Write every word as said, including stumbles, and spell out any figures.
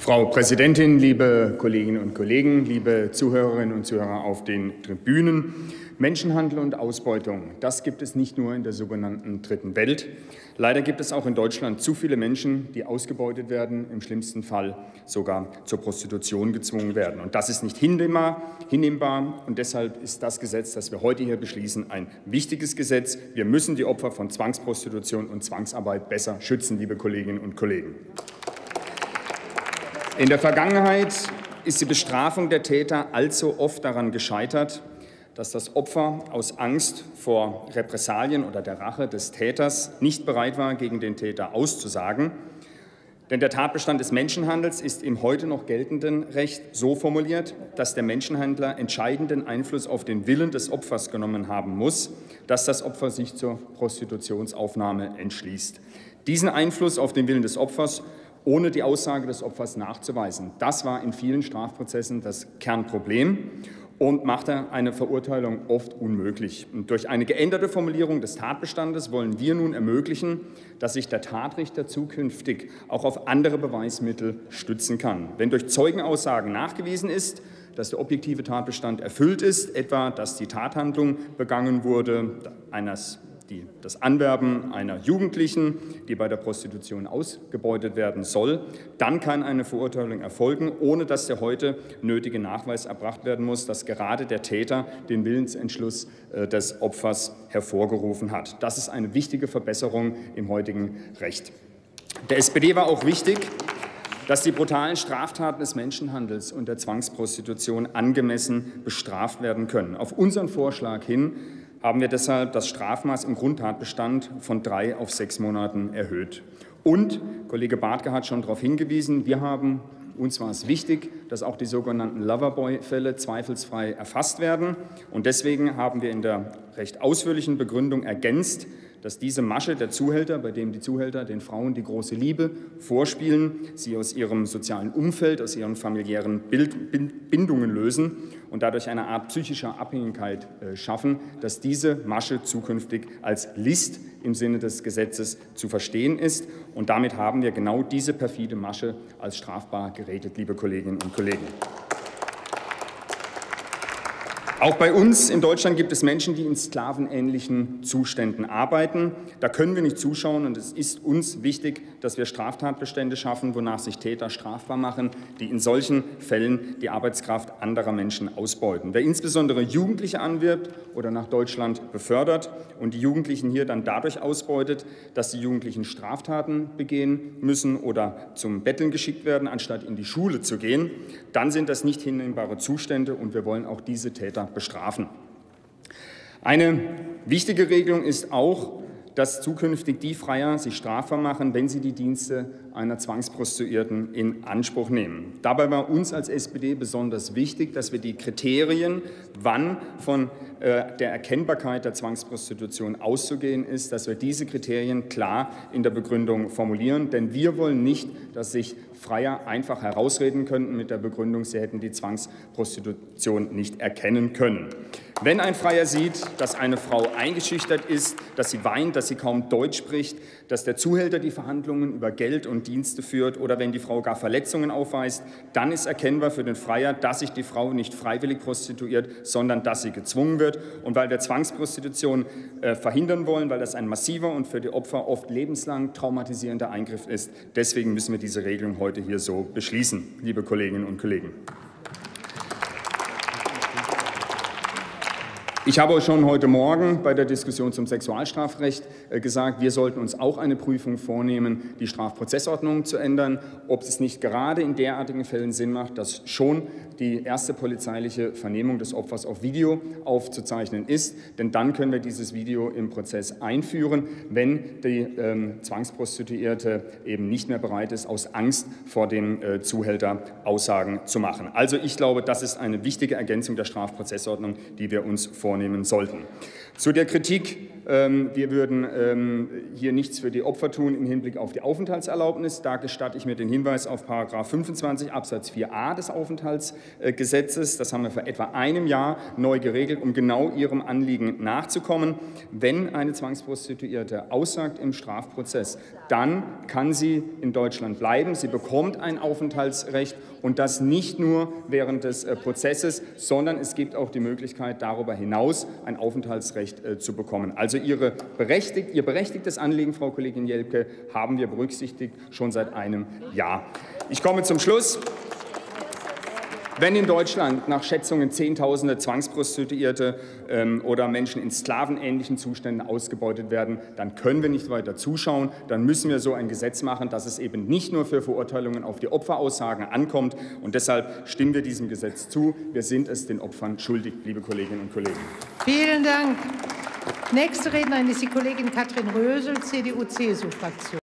Frau Präsidentin, liebe Kolleginnen und Kollegen, liebe Zuhörerinnen und Zuhörer auf den Tribünen! Menschenhandel und Ausbeutung, das gibt es nicht nur in der sogenannten Dritten Welt. Leider gibt es auch in Deutschland zu viele Menschen, die ausgebeutet werden, im schlimmsten Fall sogar zur Prostitution gezwungen werden. Und das ist nicht hinnehmbar, hinnehmbar. Und deshalb ist das Gesetz, das wir heute hier beschließen, ein wichtiges Gesetz. Wir müssen die Opfer von Zwangsprostitution und Zwangsarbeit besser schützen, liebe Kolleginnen und Kollegen. In der Vergangenheit ist die Bestrafung der Täter allzu oft daran gescheitert, dass das Opfer aus Angst vor Repressalien oder der Rache des Täters nicht bereit war, gegen den Täter auszusagen. Denn der Tatbestand des Menschenhandels ist im heute noch geltenden Recht so formuliert, dass der Menschenhändler entscheidenden Einfluss auf den Willen des Opfers genommen haben muss, dass das Opfer sich zur Prostitutionsaufnahme entschließt. Diesen Einfluss auf den Willen des Opfers ohne die Aussage des Opfers nachzuweisen, das war in vielen Strafprozessen das Kernproblem und machte eine Verurteilung oft unmöglich. Und durch eine geänderte Formulierung des Tatbestandes wollen wir nun ermöglichen, dass sich der Tatrichter zukünftig auch auf andere Beweismittel stützen kann. Wenn durch Zeugenaussagen nachgewiesen ist, dass der objektive Tatbestand erfüllt ist, etwa dass die Tathandlung begangen wurde, eines Die, das Anwerben einer Jugendlichen, die bei der Prostitution ausgebeutet werden soll, dann kann eine Verurteilung erfolgen, ohne dass der heute nötige Nachweis erbracht werden muss, dass gerade der Täter den Willensentschluss äh, des Opfers hervorgerufen hat. Das ist eine wichtige Verbesserung im heutigen Recht. Der S P D war auch wichtig, dass die brutalen Straftaten des Menschenhandels und der Zwangsprostitution angemessen bestraft werden können. Auf unseren Vorschlag hin haben wir deshalb das Strafmaß im Grundtatbestand von drei auf sechs Monaten erhöht. Und, Kollege Bartke hat schon darauf hingewiesen, wir haben, uns war es wichtig, dass auch die sogenannten Loverboy-Fälle zweifelsfrei erfasst werden. Und deswegen haben wir in der recht ausführlichen Begründung ergänzt, dass diese Masche der Zuhälter, bei dem die Zuhälter den Frauen die große Liebe vorspielen, sie aus ihrem sozialen Umfeld, aus ihren familiären Bild, Bindungen lösen und dadurch eine Art psychischer Abhängigkeit äh, schaffen, dass diese Masche zukünftig als List im Sinne des Gesetzes zu verstehen ist. Und damit haben wir genau diese perfide Masche als strafbar geregelt, liebe Kolleginnen und Kollegen. Auch bei uns in Deutschland gibt es Menschen, die in sklavenähnlichen Zuständen arbeiten. Da können wir nicht zuschauen, und es ist uns wichtig, dass wir Straftatbestände schaffen, wonach sich Täter strafbar machen, die in solchen Fällen die Arbeitskraft anderer Menschen ausbeuten. Wer insbesondere Jugendliche anwirbt oder nach Deutschland befördert und die Jugendlichen hier dann dadurch ausbeutet, dass die Jugendlichen Straftaten begehen müssen oder zum Betteln geschickt werden, anstatt in die Schule zu gehen, dann sind das nicht hinnehmbare Zustände, und wir wollen auch diese Täter bestrafen. Eine wichtige Regelung ist auch, dass zukünftig die Freier sich strafbar machen, wenn sie die Dienste einer Zwangsprostituierten in Anspruch nehmen. Dabei war uns als S P D besonders wichtig, dass wir die Kriterien, wann von äh, der Erkennbarkeit der Zwangsprostitution auszugehen ist, dass wir diese Kriterien klar in der Begründung formulieren. Denn wir wollen nicht, dass sich Freier einfach herausreden könnten mit der Begründung, sie hätten die Zwangsprostitution nicht erkennen können. Wenn ein Freier sieht, dass eine Frau eingeschüchtert ist, dass sie weint, dass sie kaum Deutsch spricht, dass der Zuhälter die Verhandlungen über Geld und Dienste führt oder wenn die Frau gar Verletzungen aufweist, dann ist erkennbar für den Freier, dass sich die Frau nicht freiwillig prostituiert, sondern dass sie gezwungen wird. Und weil wir Zwangsprostitution äh, verhindern wollen, weil das ein massiver und für die Opfer oft lebenslang traumatisierender Eingriff ist, deswegen müssen wir diese Regelung heute hier so beschließen, liebe Kolleginnen und Kollegen. Ich habe schon heute Morgen bei der Diskussion zum Sexualstrafrecht gesagt, wir sollten uns auch eine Prüfung vornehmen, die Strafprozessordnung zu ändern, ob es nicht gerade in derartigen Fällen Sinn macht, dass schon die erste polizeiliche Vernehmung des Opfers auf Video aufzuzeichnen ist. Denn dann können wir dieses Video im Prozess einführen, wenn die ähm, Zwangsprostituierte eben nicht mehr bereit ist, aus Angst vor dem äh, Zuhälter Aussagen zu machen. Also ich glaube, das ist eine wichtige Ergänzung der Strafprozessordnung, die wir uns vornehmen sollten. Zu der Kritik Wir würden hier nichts für die Opfer tun im Hinblick auf die Aufenthaltserlaubnis. Da gestatte ich mir den Hinweis auf Paragraph fünfundzwanzig Absatz vier a des Aufenthaltsgesetzes. Das haben wir vor etwa einem Jahr neu geregelt, um genau Ihrem Anliegen nachzukommen. Wenn eine Zwangsprostituierte aussagt im Strafprozess, dann kann sie in Deutschland bleiben. Sie bekommt ein Aufenthaltsrecht, und das nicht nur während des Prozesses, sondern es gibt auch die Möglichkeit, darüber hinaus ein Aufenthaltsrecht zu bekommen. Also Ihre berechtigt, Ihr berechtigtes Anliegen, Frau Kollegin Jelpke, haben wir berücksichtigt, schon seit einem Jahr. Ich komme zum Schluss. Wenn in Deutschland nach Schätzungen Zehntausende Zwangsprostituierte ähm, oder Menschen in sklavenähnlichen Zuständen ausgebeutet werden, dann können wir nicht weiter zuschauen. Dann müssen wir so ein Gesetz machen, dass es eben nicht nur für Verurteilungen auf die Opferaussagen ankommt. Und deshalb stimmen wir diesem Gesetz zu. Wir sind es den Opfern schuldig, liebe Kolleginnen und Kollegen. Vielen Dank. Nächste Rednerin ist die Kollegin Katrin Rösel, C D U-C S U-Fraktion.